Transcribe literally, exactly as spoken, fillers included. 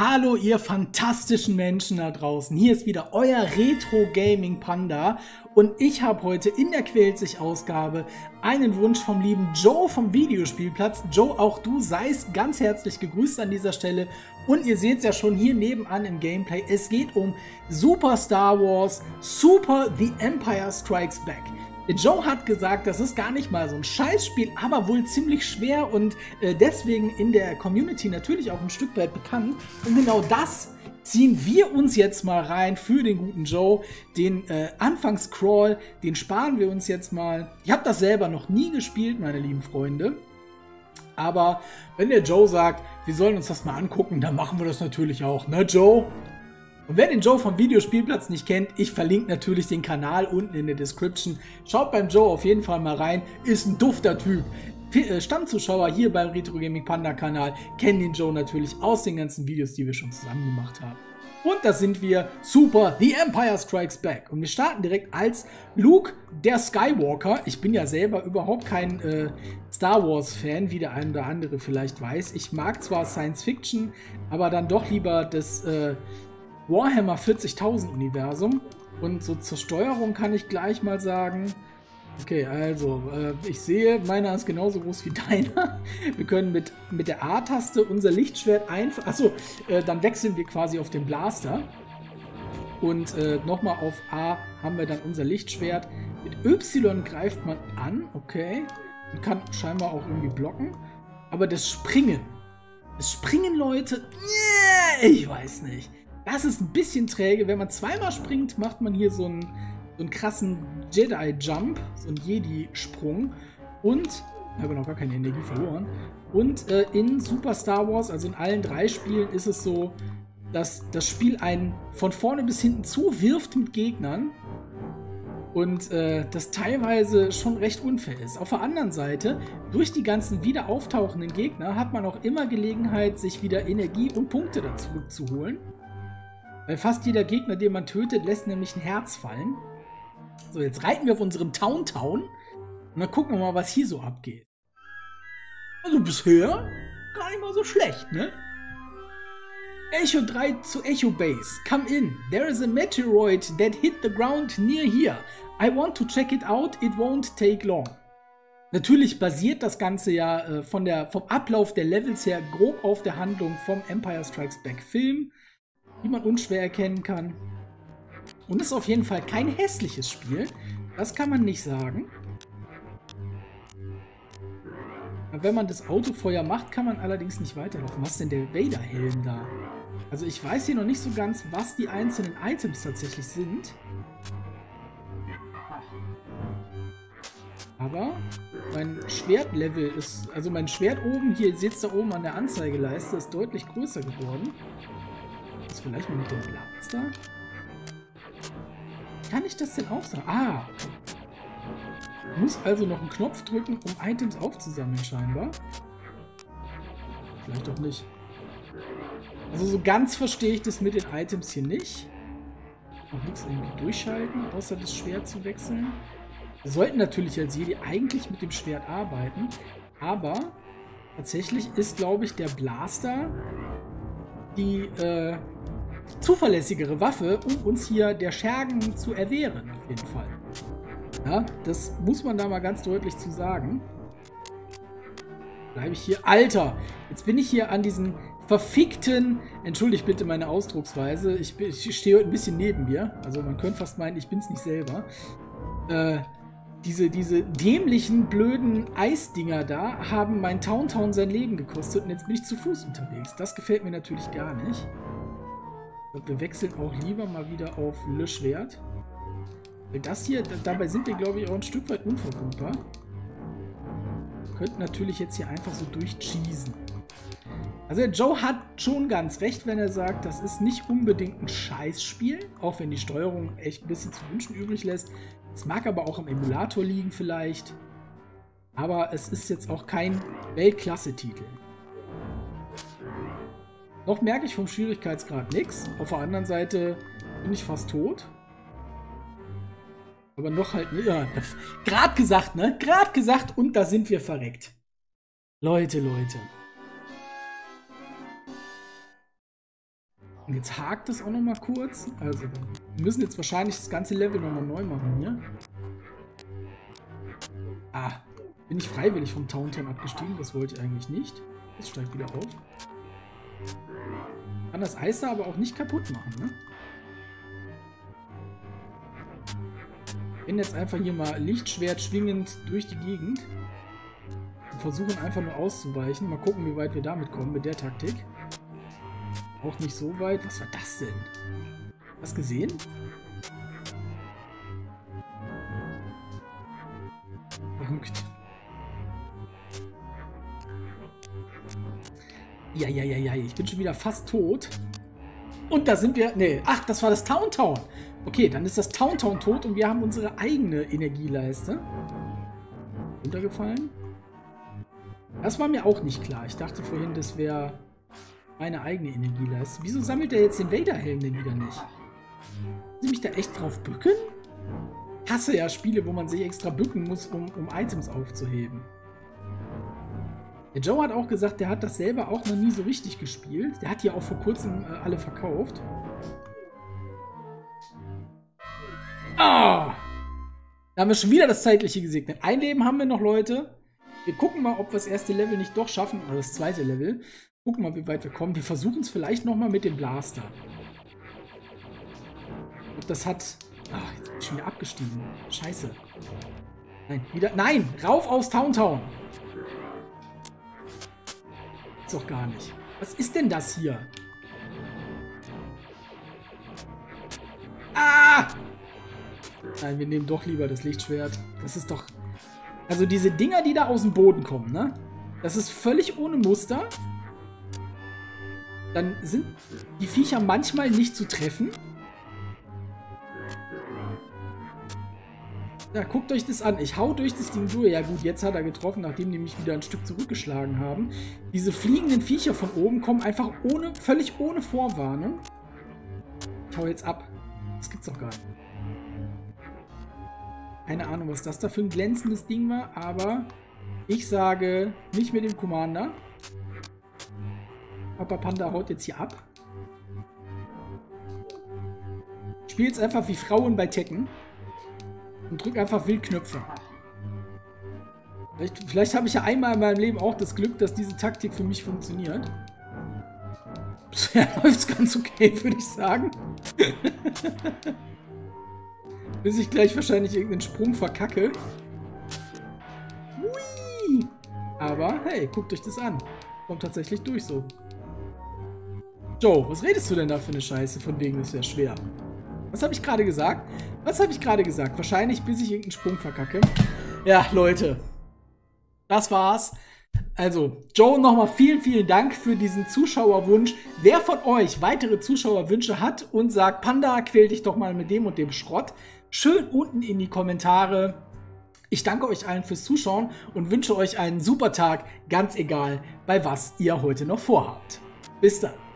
Hallo ihr fantastischen Menschen da draußen, hier ist wieder euer Retro Gaming Panda und ich habe heute in der Quält sich Ausgabe einen Wunsch vom lieben Joe vom Videospielplatz. Joe, auch du seist ganz herzlich gegrüßt an dieser Stelle und ihr seht es ja schon hier nebenan im Gameplay, es geht um Super Star Wars Super The Empire Strikes Back. Joe hat gesagt, das ist gar nicht mal so ein Scheißspiel, aber wohl ziemlich schwer und äh, deswegen in der Community natürlich auch ein Stück weit bekannt. Und genau das ziehen wir uns jetzt mal rein für den guten Joe. Den äh, Anfangscrawl, den sparen wir uns jetzt mal. Ich habe das selber noch nie gespielt, meine lieben Freunde. Aber wenn der Joe sagt, wir sollen uns das mal angucken, dann machen wir das natürlich auch, ne Joe? Und wer den Joe vom Videospielplatz nicht kennt, ich verlinke natürlich den Kanal unten in der Description. Schaut beim Joe auf jeden Fall mal rein, ist ein dufter Typ. Stammzuschauer hier beim Retro Gaming Panda Kanal kennen den Joe natürlich aus den ganzen Videos, die wir schon zusammen gemacht haben. Und da sind wir, Super The Empire Strikes Back. Und wir starten direkt als Luke, der Skywalker. Ich bin ja selber überhaupt kein äh, Star Wars Fan, wie der ein oder andere vielleicht weiß. Ich mag zwar Science Fiction, aber dann doch lieber das äh, Warhammer vierzigtausend Universum. Und so zur Steuerung kann ich gleich mal sagen, okay, also äh, ich sehe, meiner ist genauso groß wie deiner. Wir können mit, mit der A-Taste unser Lichtschwert einfach, achso, äh, dann wechseln wir quasi auf den Blaster. Und äh, nochmal auf A haben wir dann unser Lichtschwert. Mit Y greift man an, okay. Man kann scheinbar auch irgendwie blocken. Aber das Springen, das Springen, Leute, yeah, ich weiß nicht. Das ist ein bisschen träge. Wenn man zweimal springt, macht man hier so einen, so einen krassen Jedi-Jump, so einen Jedi-Sprung. Und, ich habe noch gar keine Energie verloren. Und äh, in Super Star Wars, also in allen drei Spielen, ist es so, dass das Spiel einen von vorne bis hinten zuwirft mit Gegnern. Und äh, das teilweise schon recht unfair ist. Auf der anderen Seite, durch die ganzen wieder auftauchenden Gegner, hat man auch immer Gelegenheit, sich wieder Energie und Punkte dazu zu holen. Weil fast jeder Gegner, den man tötet, lässt nämlich ein Herz fallen. So, jetzt reiten wir auf unserem Town Town und dann gucken wir mal, was hier so abgeht. Also bisher gar nicht mal so schlecht, ne? Echo drei zu Echo Base. Come in. There is a meteoroid that hit the ground near here. I want to check it out. It won't take long. Natürlich basiert das Ganze ja äh, von der, vom Ablauf der Levels her grob auf der Handlung vom Empire Strikes Back Film, die man unschwer erkennen kann. Und es ist auf jeden Fall kein hässliches Spiel. Das kann man nicht sagen. Aber wenn man das Autofeuer macht, kann man allerdings nicht weiterlaufen. Was ist denn der Vader-Helm da? Also ich weiß hier noch nicht so ganz, was die einzelnen Items tatsächlich sind. Aber mein Schwertlevel ist, also mein Schwert oben, hier seht ihr da oben an der Anzeigeleiste, ist deutlich größer geworden. Ist vielleicht mal mit dem Blaster? Kann ich das denn auch sagen? Ah! Ich muss also noch einen Knopf drücken, um Items aufzusammeln, scheinbar. Vielleicht auch nicht. Also so ganz verstehe ich das mit den Items hier nicht. Noch nichts irgendwie durchschalten, außer das Schwert zu wechseln. Wir sollten natürlich als Jedi eigentlich mit dem Schwert arbeiten, aber tatsächlich ist, glaube ich, der Blaster die äh, zuverlässigere Waffe, um uns hier der Schergen zu erwehren, auf jeden Fall. Ja, das muss man da mal ganz deutlich zu sagen. Bleibe ich hier. Alter, jetzt bin ich hier an diesen verfickten, entschuldigt bitte meine Ausdrucksweise, ich, ich stehe heute ein bisschen neben mir, also man könnte fast meinen, ich bin es nicht selber. Äh, diese, diese dämlichen, blöden Eisdinger da haben mein Town Town sein Leben gekostet und jetzt bin ich zu Fuß unterwegs. Das gefällt mir natürlich gar nicht. Wir wechseln auch lieber mal wieder auf Löschwert. Das hier, dabei sind wir, glaube ich, auch ein Stück weit unverwundbar. Wir könnten natürlich jetzt hier einfach so durchcheesen. Also der Joe hat schon ganz recht, wenn er sagt, das ist nicht unbedingt ein Scheißspiel, auch wenn die Steuerung echt ein bisschen zu wünschen übrig lässt. Es mag aber auch am Emulator liegen vielleicht. Aber es ist jetzt auch kein Weltklasse-Titel. Noch merke ich vom Schwierigkeitsgrad nichts. Auf der anderen Seite bin ich fast tot. Aber noch halt, ne? Ja, gerade gesagt, ne? Gerade gesagt und da sind wir verreckt. Leute, Leute. Und jetzt hakt es auch noch mal kurz. Also, wir müssen jetzt wahrscheinlich das ganze Level nochmal neu machen hier. Ah, bin ich freiwillig vom Tauntaun abgestiegen? Das wollte ich eigentlich nicht. Das steigt wieder auf. Kann das Eis da aber auch nicht kaputt machen, ne? Ich bin jetzt einfach hier mal Lichtschwert schwingend durch die Gegend. Und versuchen einfach nur auszuweichen. Mal gucken, wie weit wir damit kommen mit der Taktik. Auch nicht so weit. Was war das denn? Hast du gesehen? Verrückt. Ja, ja, ja, ja. Ich bin schon wieder fast tot. Und da sind wir... Nee, ach, das war das Tauntaun. Okay, dann ist das Tauntaun tot und wir haben unsere eigene Energieleiste. Runtergefallen? Das war mir auch nicht klar. Ich dachte vorhin, das wäre meine eigene Energieleiste. Wieso sammelt er jetzt den Vader-Helm denn wieder nicht? Muss ich mich da echt drauf bücken? Ich hasse ja Spiele, wo man sich extra bücken muss, um, um Items aufzuheben. Der Joe hat auch gesagt, der hat das selber auch noch nie so richtig gespielt. Der hat ja auch vor kurzem äh, alle verkauft. Ah! Da haben wir schon wieder das Zeitliche gesegnet. Ein Leben haben wir noch, Leute. Wir gucken mal, ob wir das erste Level nicht doch schaffen. Oder das zweite Level. Gucken mal, wie weit wir kommen. Wir versuchen es vielleicht nochmal mit dem Blaster. Ob das hat... Ach, jetzt bin ich schon wieder abgestiegen. Scheiße. Nein, wieder... Nein! Rauf aus Tauntaun! Gibt's doch gar nicht. Was ist denn das hier? Ah! Nein, wir nehmen doch lieber das Lichtschwert. Das ist doch... Also diese Dinger, die da aus dem Boden kommen, ne? Das ist völlig ohne Muster. Dann sind die Viecher manchmal nicht zu treffen. Ja, guckt euch das an. Ich hau durch das Ding durch. Ja gut, jetzt hat er getroffen, nachdem die mich wieder ein Stück zurückgeschlagen haben. Diese fliegenden Viecher von oben kommen einfach ohne, völlig ohne Vorwarnung. Ich hau jetzt ab. Das gibt's doch gar nicht. Keine Ahnung, was das da für ein glänzendes Ding war, aber ich sage, nicht mit dem Commander. Papa Panda haut jetzt hier ab. Spiel jetzt einfach wie Frauen bei Tekken. Und drück einfach wild Knöpfe. Vielleicht, vielleicht habe ich ja einmal in meinem Leben auch das Glück, dass diese Taktik für mich funktioniert. Bisher läuft es ganz okay, würde ich sagen. Bis ich gleich wahrscheinlich irgendeinen Sprung verkacke. Hui! Aber hey, guckt euch das an. Kommt tatsächlich durch so. Joe, was redest du denn da für eine Scheiße? Von wegen, das wäre schwer. Was habe ich gerade gesagt? Was habe ich gerade gesagt? Wahrscheinlich, bis ich irgendeinen Sprung verkacke. Ja, Leute. Das war's. Also, Joe, nochmal vielen, vielen Dank für diesen Zuschauerwunsch. Wer von euch weitere Zuschauerwünsche hat und sagt, Panda, quäl dich doch mal mit dem und dem Schrott, schön unten in die Kommentare. Ich danke euch allen fürs Zuschauen und wünsche euch einen super Tag, ganz egal, bei was ihr heute noch vorhabt. Bis dann.